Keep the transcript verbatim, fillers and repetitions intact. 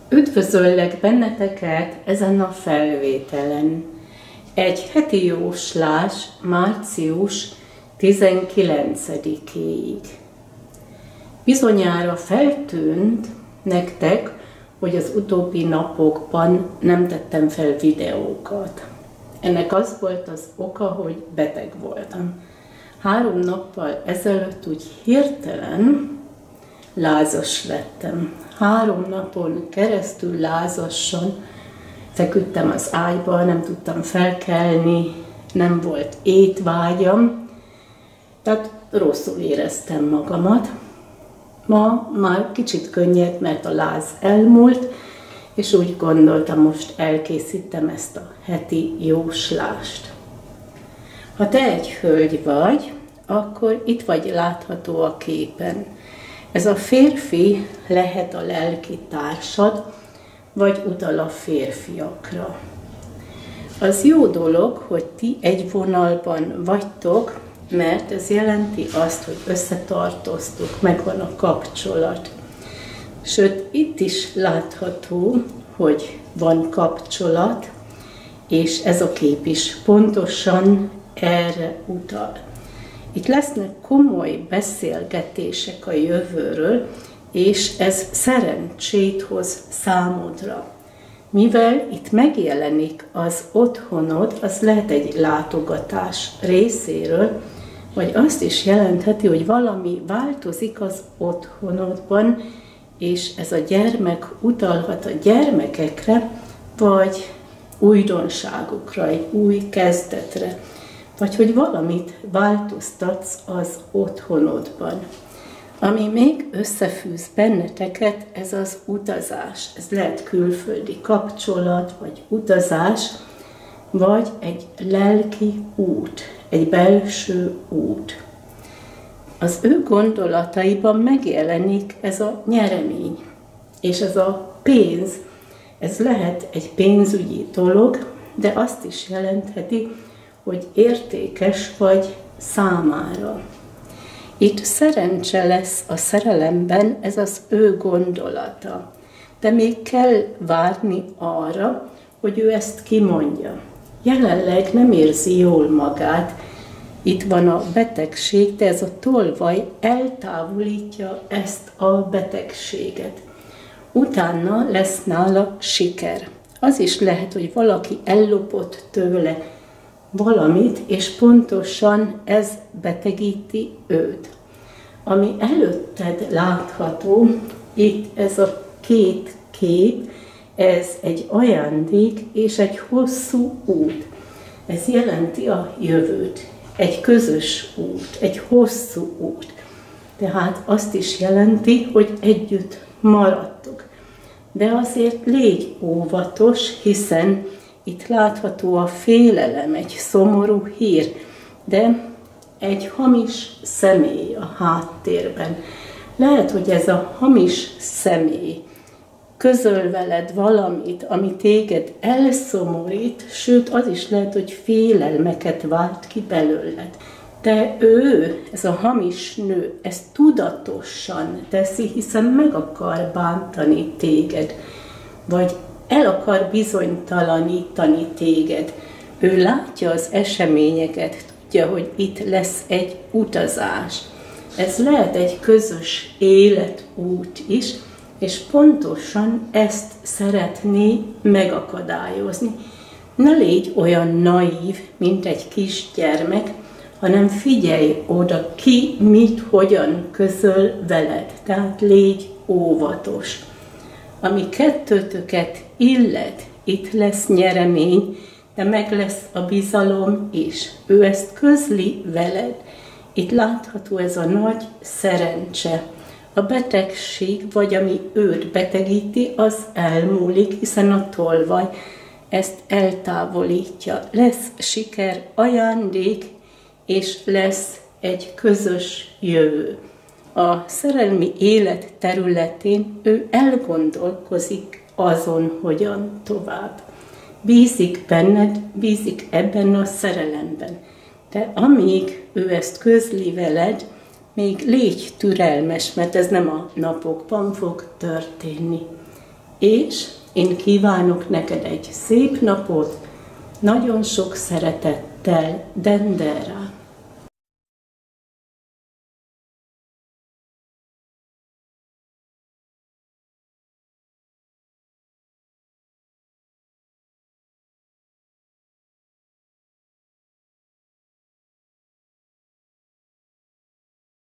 Üdvözöllek benneteket ezen a felvételen. Egy heti jóslás március tizenkilencedikéig. Bizonyára feltűnt nektek, hogy az utóbbi napokban nem tettem fel videókat. Ennek az volt az oka, hogy beteg voltam. Három nappal ezelőtt úgy hirtelen lázas lettem. Három napon keresztül lázasan feküdtem az ágyba, nem tudtam felkelni, nem volt étvágyam, tehát rosszul éreztem magamat. Ma már kicsit könnyebb, mert a láz elmúlt, és úgy gondoltam, most elkészítem ezt a heti jóslást. Ha te egy hölgy vagy, akkor itt vagy látható a képen. Ez a férfi lehet a lelki társad, vagy utal a férfiakra. Az jó dolog, hogy ti egy vonalban vagytok, mert ez jelenti azt, hogy összetartoztok, megvan a kapcsolat. Sőt, itt is látható, hogy van kapcsolat, és ez a kép is pontosan erre utal. Itt lesznek komoly beszélgetések a jövőről, és ez szerencsét hoz számodra. Mivel itt megjelenik az otthonod, az lehet egy látogatás részéről, vagy azt is jelentheti, hogy valami változik az otthonodban, és ez a gyermek utalhat a gyermekekre, vagy újdonságokra, egy új kezdetre, vagy hogy valamit változtatsz az otthonodban. Ami még összefűz benneteket, ez az utazás. Ez lehet külföldi kapcsolat, vagy utazás, vagy egy lelki út, egy belső út. Az ő gondolataiban megjelenik ez a nyeremény, és ez a pénz, ez lehet egy pénzügyi dolog, de azt is jelentheti, hogy értékes vagy számára. Itt szerencse lesz a szerelemben, ez az ő gondolata. De még kell várni arra, hogy ő ezt kimondja. Jelenleg nem érzi jól magát. Itt van a betegség, de ez a tolvaj eltávolítja ezt a betegséget. Utána lesz nála siker. Az is lehet, hogy valaki ellopott tőle valamit, és pontosan ez betegíti őt. Ami előtted látható, itt ez a két kép, ez egy ajándék és egy hosszú út. Ez jelenti a jövőt, egy közös út, egy hosszú út. Tehát azt is jelenti, hogy együtt maradtok. De azért légy óvatos, hiszen itt látható a félelem, egy szomorú hír, de egy hamis személy a háttérben. Lehet, hogy ez a hamis személy közöl veled valamit, ami téged elszomorít, sőt, az is lehet, hogy félelmeket vált ki belőled. De ő, ez a hamis nő, ezt tudatosan teszi, hiszen meg akar bántani téged, vagy el akar bizonytalanítani téged. Ő látja az eseményeket, tudja, hogy itt lesz egy utazás. Ez lehet egy közös életút is, és pontosan ezt szeretné megakadályozni. Ne légy olyan naív, mint egy kisgyermek, hanem figyelj oda, ki mit, hogyan közöl veled. Tehát légy óvatos. Ami kettőtöket illet, itt lesz nyeremény, de meg lesz a bizalom is. Ő ezt közli veled. Itt látható ez a nagy szerencse. A betegség, vagy ami őt betegíti, az elmúlik, hiszen a tolvaj ezt eltávolítja. Lesz siker, ajándék, és lesz egy közös jövő. A szerelmi élet területén ő elgondolkozik azon, hogyan tovább. Bízik benned, bízik ebben a szerelemben. De amíg ő ezt közli veled, még légy türelmes, mert ez nem a napokban fog történni. és én kívánok neked egy szép napot, nagyon sok szeretettel, Dendera.